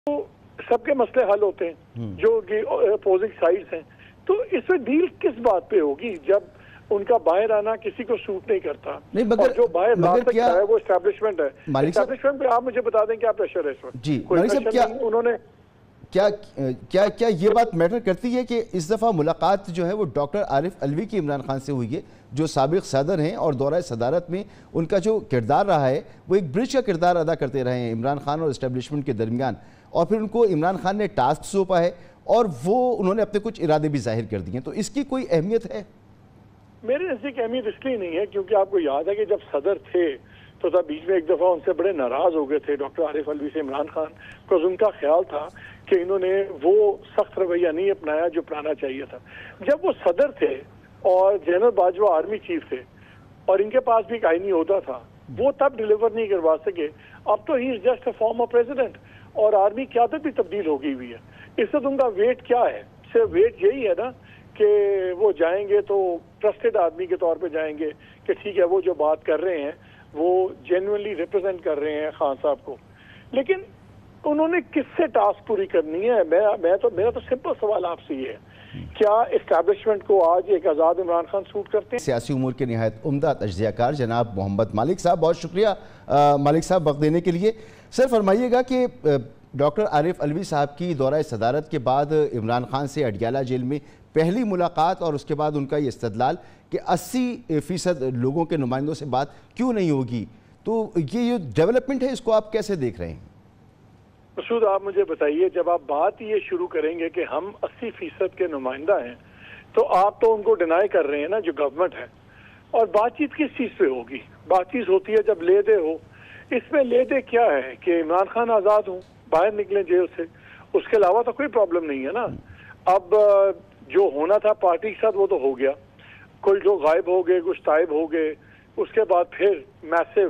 تو سب کے مسئلے حل ہوتے ہیں جو کہ اپوزنگ سائڈز ہیں. تو اس میں ڈیل کس بات پہ ہوگی جب ان کا باہر آنا کسی کو سوٹ نہیں کرتا اور جو باہر لا سکتا ہے وہ اسٹیبلشمنٹ ہے. اسٹیبلشمنٹ پہ آپ مجھے بتا دیں کیا پریشر ہے اس وقت؟ جی کوئی مالک صاحب، نہیں. انہوں نے کیا یہ بات میٹر کرتی ہے کہ اس دفعہ ملاقات جو ہے وہ ڈاکٹر عارف علوی کی عمران خان سے ہوئی ہے جو سابق صدر ہیں اور دورہ صدارت میں ان کا جو کردار رہا ہے وہ ایک برج کا کردار ادا کرتے رہے ہیں عمران خان اور اسٹیبلشمنٹ کے درمیان، اور پھر ان کو عمران خان نے ٹاسک سونپا ہے اور وہ انہوں نے اپنے کچھ ارادے بھی ظاہر کر دیے ہیں، تو اس کی کوئی اہمیت ہے؟ میرے نزدیک اہمیت اس لیے نہیں ہے کیونکہ آپ کو یاد ہے کہ جب صدر تھے تو تب بیچ میں ایک دفعہ ان سے بڑے ناراض ہو گئے تھے ڈاکٹر عارف علوی سے عمران خان، because ان کا خیال تھا کہ انہوں نے وہ سخت رویہ نہیں اپنایا جو اپنانا چاہیے تھا. جب وہ صدر تھے اور جنرل باجوہ آرمی چیف تھے اور ان کے پاس بھی ایک آئینی عہدہ تھا، وہ تب ڈیلیور نہیں کروا سکے. اب تو ہی is just a former president اور آرمی قیادت بھی تبدیل ہو گئی ہوئی ہے. اس وقت ان کا ویٹ کیا ہے؟ صرف ویٹ یہی ہے نا کہ وہ جائیں گے تو ٹرسٹڈ آدمی کے طور پہ جائیں گے کہ ٹھیک ہے وہ جو بات کر رہے ہیں وہ جینوئنلی ریپرزینٹ کر رہے ہیں خان صاحب کو. لیکن انہوں نے کس سے ٹاسک پوری کرنی ہے؟ میرا تو سمپل سوال آپ سے یہ ہے، کیا اسٹیبلشمنٹ کو آج ایک آزاد عمران خان سوٹ کرتے ہیں؟ سیاسی امور کے نہایت عمدہ تجزیہ کار جناب محمد مالک صاحب، بہت شکریہ مالک صاحب وقت دینے کے لیے. سر فرمائیے گا کہ ڈاکٹر عارف علوی صاحب کی دورہ صدارت کے بعد عمران خان سے اڈیالہ جیل میں پہلی ملاقات اور اس کے بعد ان کا یہ استدلال کہ 80% لوگوں کے نمائندوں سے بات کیوں نہیں ہوگی، تو یہ ڈیولپمنٹ ہے، اس کو آپ کیسے دیکھ رہے ہیں؟ مسعود آپ مجھے بتائیے، جب آپ بات یہ شروع کریں گے کہ ہم 80% کے نمائندہ ہیں تو آپ تو ان کو ڈینائی کر رہے ہیں نا جو گورنمنٹ ہے. اور بات چیت کس چیز پہ ہوگی؟ بات چیت ہوتی ہے جب لے دے ہو. اس میں لے دے کیا ہے کہ عمران خان آزاد ہوں، باہر نکلیں جیل سے، اس کے علاوہ تو کوئی پرابلم نہیں ہے نا. اب جو ہونا تھا پارٹی کے ساتھ وہ تو ہو گیا، کوئی لوگ غائب ہو گئے، کچھ تائب ہو گئے. اس کے بعد پھر میسو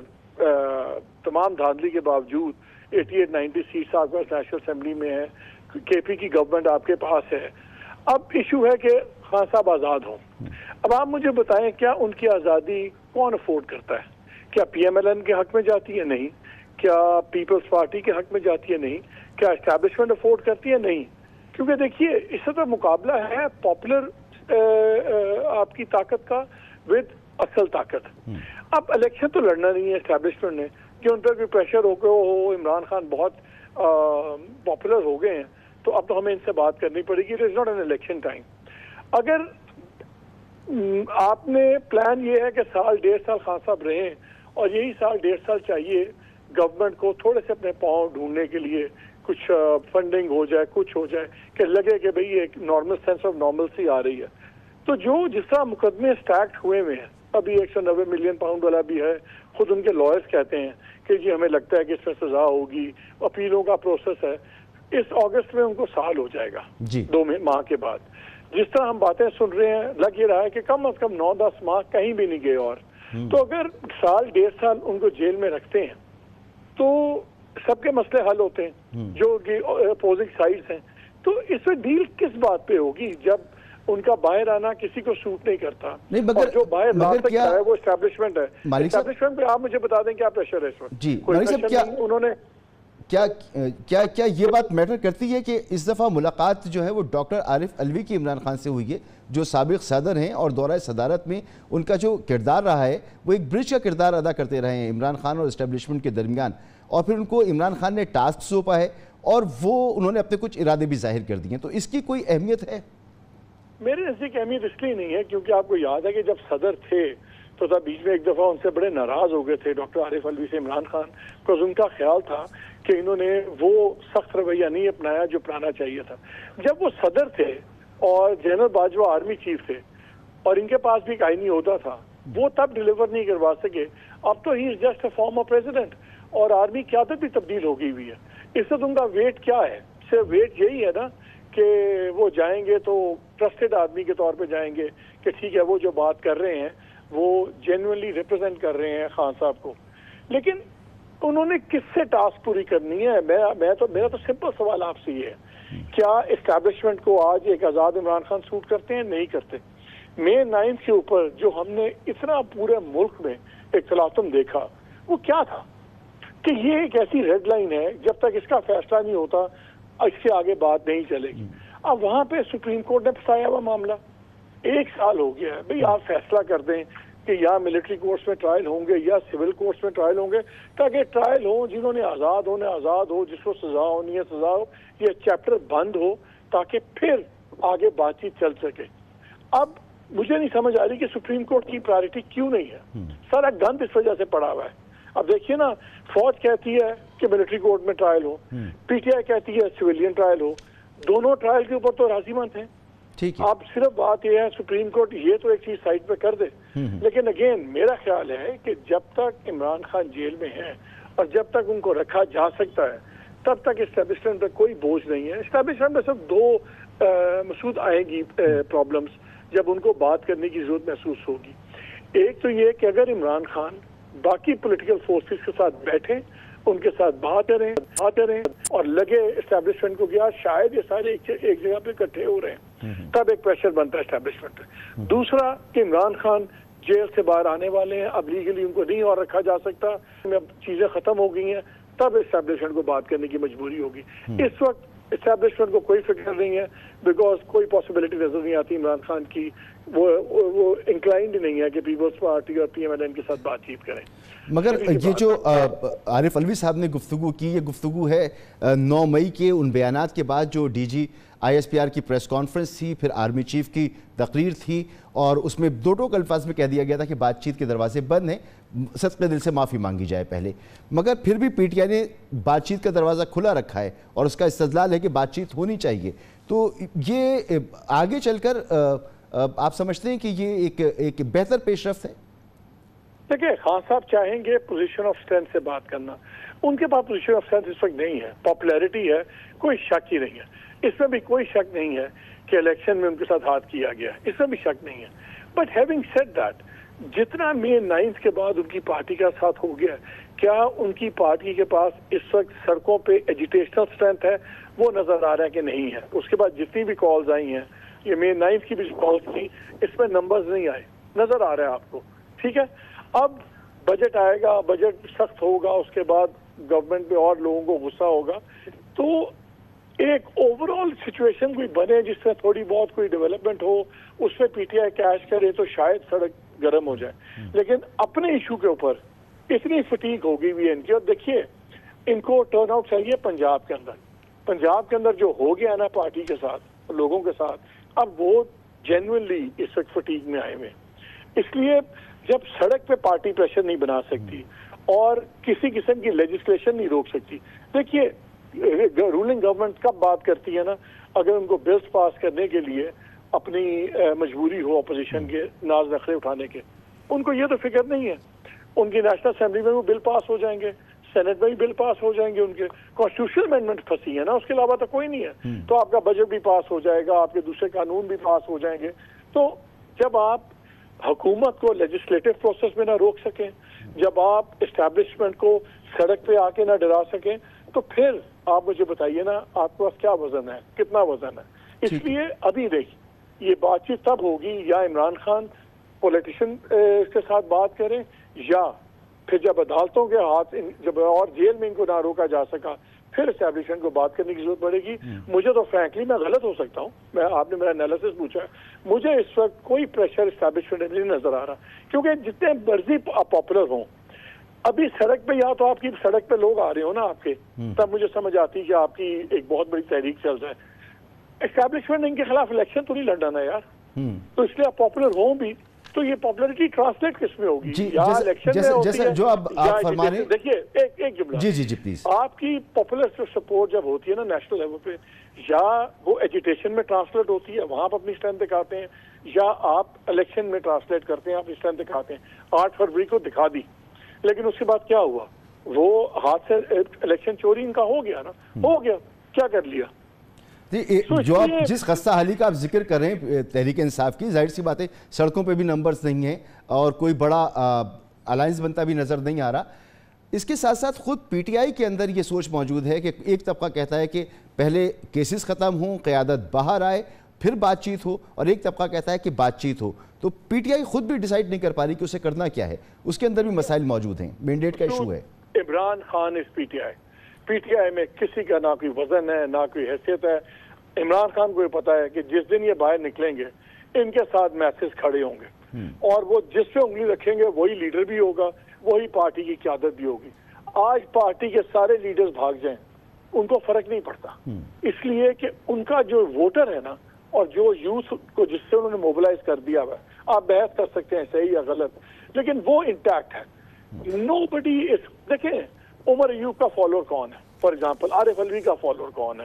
تمام دھاندلی کے باوجود 88-90 سیٹس آپ کا نیشنل اسمبلی میں ہے، کے پی کی گورنمنٹ آپ کے پاس ہے. اب ایشو ہے کہ خان صاحب آزاد ہوں. اب آپ مجھے بتائیں کیا ان کی آزادی کون افورڈ کرتا ہے؟ کیا پی ایم ایل این کے حق میں جاتی ہے؟ نہیں. کیا پیپلز پارٹی کے حق میں جاتی ہے؟ نہیں. کیا اسٹیبلشمنٹ افورڈ کرتی ہے؟ نہیں. کیونکہ دیکھیے اس سے تو مقابلہ ہے پاپولر آپ کی طاقت کا ود اصل طاقت. اب الیکشن تو لڑنا نہیں ہے اسٹیبلشمنٹ نے کہ ان پر بھی پریشر ہو گیا ہو، عمران خان بہت پاپولر ہو گئے ہیں تو اب تو ہمیں ان سے بات کرنی پڑے گی. It is not an election time. اگر آپ نے پلان یہ ہے کہ سال 1.5 سال خان صاحب رہیں اور یہی سال 1.5 سال چاہیے گورنمنٹ کو تھوڑے سے اپنے پاؤں ڈھونڈنے کے لیے، کچھ فنڈنگ ہو جائے، کچھ ہو جائے کہ لگے کہ بھئی ایک نارمل سینس آف نارملسی آ رہی ہے، تو جو جس طرح مقدمے سٹیکٹ ہوئے ہوئے ہیں، ابھی 190 ملین پاؤنڈ والا بھی ہے، خود ان کے لائرز کہتے ہیں کہ جی ہمیں لگتا ہے کہ اس میں سزا ہوگی، اپیلوں کا پروسیس ہے. اس اگست میں ان کو سال ہو جائے گا 2 ماہ کے بعد. جس طرح ہم باتیں سن رہے ہیں لگ یہ رہا ہے کہ کم از کم 9-10 ماہ کہیں بھی نہیں گئے. اور تو اگر سال 1.5 سال ان کو جیل میں رکھتے ہیں تو سب کے مسئلے حل ہوتے ہیں جو کہ اپوزنگ سائڈز ہیں. تو اس میں ڈیل کس بات پہ ہوگی جب ان کا باہر آنا کسی کو سوٹ نہیں کرتا اور جو باہر لا سکتا ہے وہ اسٹیبلشمنٹ ہے. اسٹیبلشمنٹ پہ آپ مجھے بتا دیں کیا پریشر ہے اس وقت؟ جی مالک صاحب، انہوں نے کیا یہ بات میٹر کرتی ہے کہ اس دفعہ ملاقات جو ہے وہ ڈاکٹر عارف علوی کی عمران خان سے ہوئی ہے جو سابق صدر ہیں اور دورہ صدارت میں ان کا جو کردار رہا ہے وہ ایک برج کا کردار ادا کرتے رہے ہیں عمران خان اور اسٹیبلشمنٹ کے درمیان، اور پھر ان کو عمران خان نے ٹاسک سونپا ہے اور وہ انہوں نے اپنے کچھ ارادے بھی ظاہر کر دیے ہیں، تو اس کی کوئی اہمیت ہے؟ میرے نزدیک اہمیت اس لیے نہیں ہے کیونکہ آپ کو یاد ہے کہ جب صدر تھے تو تب بیچ میں ایک دفعہ ان سے بڑے ناراض ہو گئے تھے ڈاکٹر عارف علوی سے عمران خان، because ان کا خیال تھا کہ انہوں نے وہ سخت رویہ نہیں اپنایا جو اپنانا چاہیے تھا. جب وہ صدر تھے اور جنرل باجوہ آرمی چیف تھے اور ان کے پاس بھی ایک آئینی عہدہ تھا، وہ تب ڈیلیور نہیں کروا سکے. اب تو ہی is just a former president اور آرمی قیادت بھی تبدیل ہو گئی ہوئی ہے. اس وقت ان کا ویٹ کیا ہے؟ صرف ویٹ یہی ہے نا کہ وہ جائیں گے تو ٹرسٹڈ آدمی کے طور پہ جائیں گے کہ ٹھیک ہے وہ جو بات کر رہے ہیں وہ جینوئنلی ریپرزینٹ کر رہے ہیں خان صاحب کو. لیکن انہوں نے کس سے ٹاسک پوری کرنی ہے؟ میرا تو سمپل سوال آپ سے یہ ہے، کیا اسٹیبلشمنٹ کو آج ایک آزاد عمران خان سوٹ کرتے ہیں؟ نہیں کرتے. مئی 9 کے اوپر جو ہم نے اتنا پورے ملک میں ایک تلاطم دیکھا وہ کیا تھا؟ کہ یہ ایک ایسی ریڈ لائن ہے جب تک اس کا فیصلہ نہیں ہوتا اس سے آگے بات نہیں چلے گی. اب وہاں پہ سپریم کورٹ نے پھنسایا ہوا معاملہ 1 سال ہو گیا ہے. بھئی آپ فیصلہ کر دیں کہ یا ملٹری کورٹس میں ٹرائل ہوں گے یا سول کورٹس میں ٹرائل ہوں گے, تاکہ ٹرائل ہوں, جنہوں نے آزاد ہو, جس کو سزا ہونی ہے سزا ہو, یہ چیپٹر بند ہو تاکہ پھر آگے بات چیت چل سکے. اب مجھے نہیں سمجھ آ رہی کہ سپریم کورٹ کی پرائرٹی کیوں نہیں ہے. سارا گند اس وجہ سے پڑا ہوا ہے. اب دیکھیے نا, فوج کہتی ہے کہ ملٹری کورٹ میں ٹرائل ہو, پی ٹی آئی کہتی ہے سویلین ٹرائل ہو. دونوں ٹرائل کے اوپر تو راضی مند ہیں. اب صرف بات یہ ہے سپریم کورٹ یہ تو ایک چیز سائڈ پہ کر دے, لیکن اگین میرا خیال ہے کہ جب تک عمران خان جیل میں ہیں اور جب تک ان کو رکھا جا سکتا ہے تب تک اسٹیبلشمنٹ پہ کوئی بوجھ نہیں ہے. اسٹیبلشمنٹ میں صرف 2 مسود آئیں گی پرابلمس جب ان کو بات کرنے کی ضرورت محسوس ہوگی. ایک تو یہ کہ اگر عمران خان باقی پولیٹیکل فورسز کے ساتھ بیٹھیں, ان کے ساتھ بات کریں اور لگے اسٹیبلشمنٹ کو کیا شاید یہ سارے ایک جگہ پہ اکٹھے ہو رہے ہیں, تب ایک پریشر بنتا ہے اسٹیبلشمنٹ پہ. دوسرا کہ عمران خان جیل سے باہر آنے والے ہیں, اب لیگلی ان کو نہیں اور رکھا جا سکتا, اب چیزیں ختم ہو گئی ہیں, تب اسٹیبلشمنٹ کو بات کرنے کی مجبوری ہوگی. اس وقت اسٹیبلشمنٹ کو کوئی فکر نہیں ہے, بیکاز کوئی پاسبلٹی نظر نہیں آتی عمران خان کی, وہ انکلائنڈ نہیں ہے کہ پیپلز پارٹی اور پی ایم ایل این کے ساتھ بات چیت کریں. مگر یہ جو عارف علوی صاحب نے گفتگو کی, یہ گفتگو ہے 9 مئی کے ان بیانات کے بعد جو ڈی جی آئی ایس پی آر کی پریس کانفرنس تھی, پھر آرمی چیف کی تقریر تھی, اور اس میں 2 ٹوک الفاظ میں کہہ دیا گیا تھا کہ بات چیت کے دروازے بند ہیں, صدقے دل سے معافی مانگی جائے پہلے. مگر پھر بھی پی ٹی آئی نے بات چیت کا دروازہ کھلا رکھا ہے اور اس کا استدلال ہے کہ بات چیت ہونی چاہیے. تو یہ آگے چل کر آپ سمجھتے ہیں کہ یہ ایک بہتر پیش رفت ہے؟ دیکھیں, خان صاحب چاہیں گے پوزیشن آف اسٹرینتھ سے بات کرنا, ان کے پاس پوزیشن آف اسٹرینتھ اس وقت نہیں ہے. پاپولیرٹی ہے, کوئی شک ہی نہیں ہے, اس میں بھی کوئی شک نہیں ہے کہ الیکشن میں ان کے ساتھ ہاتھ کیا گیا, اس میں بھی شک نہیں ہے. بٹ ہیونگ سیڈ دیٹ, جتنا مئی 9 کے بعد ان کی پارٹی کا ساتھ ہو گیا, کیا ان کی پارٹی کے پاس اس وقت سڑکوں پہ ایجیٹیشنل اسٹرینتھ ہے؟ وہ نظر آ رہا ہے کہ نہیں ہے. اس کے بعد جتنی بھی کالز آئی ہیں, یہ مئی 9 کی بھی کالز تھی, اس میں نمبرز نہیں آئے, نظر آ رہا ہے آپ کو. ٹھیک ہے, اب بجٹ آئے گا, بجٹ سخت ہوگا, اس کے بعد گورنمنٹ پہ اور لوگوں کو غصہ ہوگا, تو ایک اوور آل سچویشن کوئی بنے جس سے تھوڑی بہت کوئی ڈیولپمنٹ ہو, اس میں پی ٹی آئی کیش کرے تو شاید سڑک گرم ہو جائے. لیکن اپنے ایشو کے اوپر اتنی فٹیگ ہو گئی ان کی. اور دیکھیے, ان کو ٹرن آؤٹ چاہیے پنجاب کے اندر جو ہو گیا نا پارٹی کے ساتھ, لوگوں کے ساتھ, اب وہ جینوئنلی اس وقت فٹیگ میں آئے ہوئے. اس لیے جب سڑک پہ پارٹی پریشر نہیں بنا سکتی اور کسی قسم کی لیجسلیشن نہیں روک سکتی. دیکھیے, رولنگ گورنمنٹ کب بات کرتی ہے نا, اگر ان کو بلز پاس کرنے کے لیے اپنی مجبوری ہو اپوزیشن کے ناز نخرے اٹھانے کے, ان کو یہ تو فکر نہیں ہے. ان کی نیشنل اسمبلی میں وہ بل پاس ہو جائیں گے, سینٹ میں بھی بل پاس ہو جائیں گے, ان کے کانسٹیٹیوشنل امینڈمنٹ پھنسی ہے نا, اس کے علاوہ تو کوئی نہیں ہے. تو آپ کا بجٹ بھی پاس ہو جائے گا, آپ کے دوسرے قانون بھی پاس ہو جائیں گے. تو جب آپ حکومت کو لیجسلیٹو پروسیس میں نہ روک سکیں, جب آپ اسٹیبلشمنٹ کو سڑک پہ آ کے نہ ڈرا سکیں, تو پھر آپ مجھے بتائیے نا آپ کے پاس کیا وزن ہے, کتنا وزن ہے. اس لیے ابھی دیکھیں, یہ بات چیت تب ہوگی یا عمران خان پولیٹیشین کے ساتھ بات کریں, یا پھر جب عدالتوں کے ہاتھ جب اور جیل میں ان کو نہ روکا جا سکا, پھر اسٹیبلشمنٹ کو بات کرنے کی ضرورت پڑے گی. مجھے تو فرینکلی میں غلط ہو سکتا ہوں, آپ نے میرا انالیسس پوچھا ہے, مجھے اس وقت کوئی پریشر اسٹیبلشمنٹ نہیں نظر آ رہا, کیونکہ جتنے مرضی پاپولر ہوں, ابھی سڑک پہ یا تو آپ کی سڑک پہ لوگ آ رہے ہو نا آپ کے, تب مجھے سمجھ آتی کہ آپ کی ایک بہت بڑی تحریک چل رہا ہے. اسٹیبلشمنٹ ان کے خلاف الیکشن تو نہیں لڑنا نا یار, تو اس لیے آپ پاپولر ہوں بھی, تو یہ پاپولرٹی ٹرانسلیٹ کس میں ہوگی؟ یا الیکشن میں ہوتی ہے, جو آپ فرما رہے ہیں. دیکھیے ایک جملہ, جی پلیز, آپ کی پاپولر سپورٹ جب ہوتی ہے نا نیشنل لیول پہ, یا وہ ایجیٹیشن میں ٹرانسلیٹ ہوتی ہے, وہاں آپ اپنی اسٹرینتھ دکھاتے ہیں, یا آپ الیکشن میں ٹرانسلیٹ کرتے ہیں, آپ اسٹرینتھ دکھاتے ہیں. 8 فروری کو دکھا دی, لیکن اس کے بعد کیا ہوا, وہ ہاتھ سے الیکشن چوری ان کا ہو گیا نا, ہو گیا, کیا کر لیا. جو آپ جس خستہ حالی کا آپ ذکر کر رہے ہیں تحریک انصاف کی, ظاہر سی بات ہے سڑکوں پہ بھی نمبرز نہیں ہیں اور کوئی بڑا الائنس بنتا بھی نظر نہیں آ رہا. اس کے ساتھ ساتھ خود پی ٹی آئی کے اندر یہ سوچ موجود ہے کہ ایک طبقہ کہتا ہے کہ پہلے کیسز ختم ہوں, قیادت باہر آئے, پھر بات چیت ہو, اور ایک طبقہ کہتا ہے کہ بات چیت ہو. تو پی ٹی آئی خود بھی ڈیسائیڈ نہیں کر پا رہی کہ اسے کرنا کیا ہے, اس کے اندر بھی مسائل موجود ہیں, مینڈیٹ کا ایشو ہے. Imran Khan is PTI. PTI में किसी का ना कोई वजन है, ना कोई हैसियत है। इमरान खान को ये पता है कि जिस दिन ये बाहर निकलेंगे इनके साथ मैसेज खड़े होंगे और वो जिस पे उंगली रखेंगे वही लीडर भी होगा, वही पार्टी की क़यादत भी होगी। आज पार्टी के सारे लीडर्स भाग जाएं, उनको फर्क नहीं पड़ता, इसलिए कि उनका जो वोटर है ना और जो यूथ को जिससे उन्होंने मोबिलाइज कर दिया हुआ है, आप बहस कर सकते हैं सही या गलत, लेकिन वो इंटैक्ट है। नोबडी इज, देखें उमर अयूब का फॉलोअर कौन है, फॉर एग्जांपल आरिफ अलवी का फॉलोअर कौन है,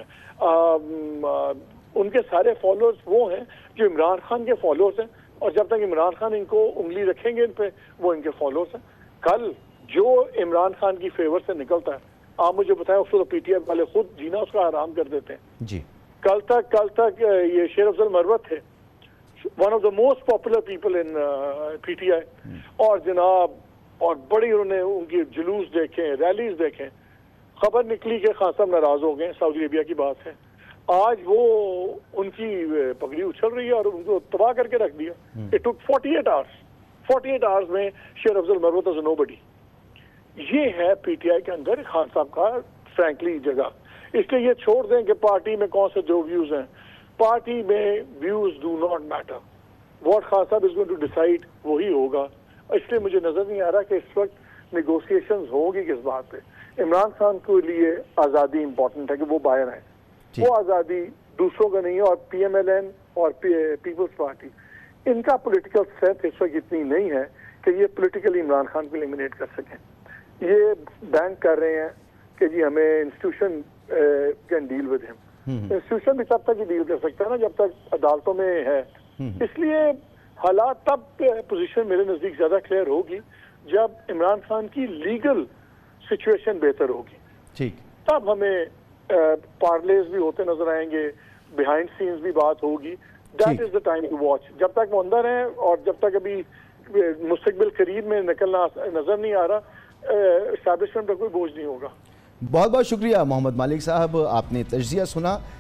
उनके सारे फॉलोअर्स वो हैं जो इमरान खान के फॉलोअर्स हैं, और जब तक इमरान खान इनको उंगली रखेंगे इन पे, वो इनके फॉलोअर्स हैं। कल जो इमरान खान की फेवर से निकलता है, आप मुझे बताएं, उसको तो पीटीआई वाले खुद जीना उसका आराम कर देते हैं जी। कल तक ये शेर अफजल मरवत थे, one of the most popular people in PTI, और जनाब और बड़ी उन्होंने उनकी जुलूस देखे, रैलीज देखे, खबर निकली कि खान साहब नाराज हो गए, सऊदी अरेबिया की बात है। आज वो उनकी पगड़ी उछल रही है और उनको तबाह करके रख दिया। इट टुक 48 आवर्स में शेर अफजल मरवत इज नोबडी। ये है पीटीआई के अंदर खान साहब का फ्रैंकली जगह। इसलिए ये छोड़ दें कि पार्टी में कौन से जो व्यूज हैं, पार्टी में views do not matter, what Khan साहब इज गोइंग टू डिसाइड वही होगा। इसलिए मुझे नजर नहीं आ रहा कि इस वक्त नेगोशिएशंस होगी किस बात पे। इमरान खान के लिए आज़ादी इंपॉर्टेंट है कि वो बाहर आए, वो आज़ादी दूसरों का नहीं है, और पीएमएलएन और पीपल्स पार्टी इनका पॉलिटिकल स्ट्रेंथ इस वक्त इतनी नहीं है कि ये पॉलिटिकली इमरान खान को एलिमिनेट कर सकें। ये बैंक कर रहे हैं कि जी हमें institution can deal with him. Institution भी तब तक ही डील कर सकता है ना जब तक अदालतों में है। इसलिए हालात तब पोजीशन मेरे नजदीक ज्यादा क्लियर होगी जब इमरान खान की लीगल सिचुएशन बेहतर होगी, ठीक, तब हमें पार्लेज भी होते नजर आएंगे, बिहाइंड सीन्स भी बात होगी। That is the time to watch. जब तक वो अंदर है और जब तक अभी मुस्तकबिल करीब में निकलना नजर नहीं आ रहा, एस्टैब्लिशमेंट पर कोई बोझ नहीं होगा। बहुत बहुत शुक्रिया मोहम्मद मालिक साहब, आपने तज्जिया सुना।